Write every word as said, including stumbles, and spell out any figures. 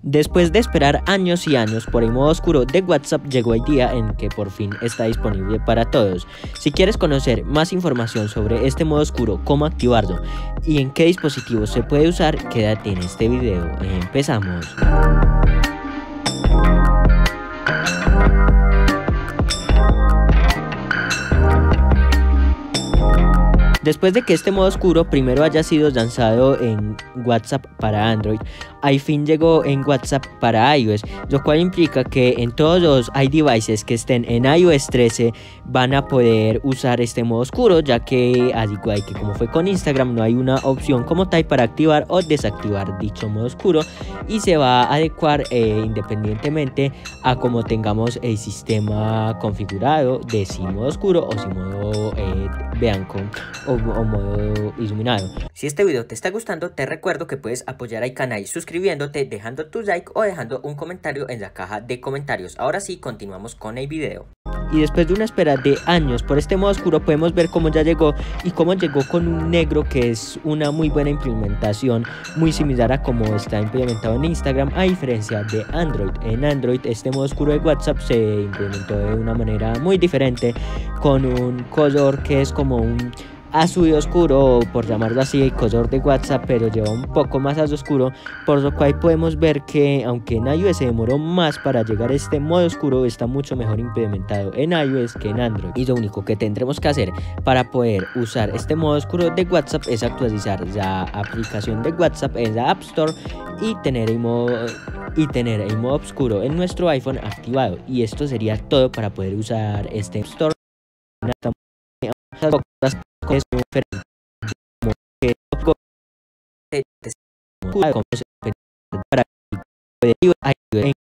Después de esperar años y años por el modo oscuro de WhatsApp, llegó el día en que por fin está disponible para todos. Si quieres conocer más información sobre este modo oscuro, cómo activarlo y en qué dispositivos se puede usar, quédate en este video. Empezamos. Después de que este modo oscuro primero haya sido lanzado en WhatsApp para Android, al fin llegó en WhatsApp para iOS, lo cual implica que en todos los iDevices que estén en i O S trece van a poder usar este modo oscuro, ya que al igual que como fue con Instagram, no hay una opción como tal para activar o desactivar dicho modo oscuro, y se va a adecuar eh, independientemente a como tengamos el sistema configurado de si modo oscuro o si modo eh, blanco o, o modo iluminado. Si este video te está gustando, te recuerdo que puedes apoyar al canal suscribiéndote, dejando tu like o dejando un comentario en la caja de comentarios. Ahora sí, continuamos con el video. Y después de una espera de años por este modo oscuro, podemos ver cómo ya llegó y cómo llegó con un negro, que es una muy buena implementación, muy similar a como está implementado en Instagram, a diferencia de Android. En Android este modo oscuro de WhatsApp se implementó de una manera muy diferente, con un color que es como un azul oscuro, por llamarlo así, el color de WhatsApp, pero lleva un poco más al oscuro, por lo cual podemos ver que aunque en iOS se demoró más para llegar a este modo oscuro, está mucho mejor implementado en iOS que en Android. Y lo único que tendremos que hacer para poder usar este modo oscuro de WhatsApp es actualizar la aplicación de WhatsApp en la App Store y tener el modo y tener el modo oscuro en nuestro iPhone activado. Y esto sería todo para poder usar este App Store. Es muy diferente, como que para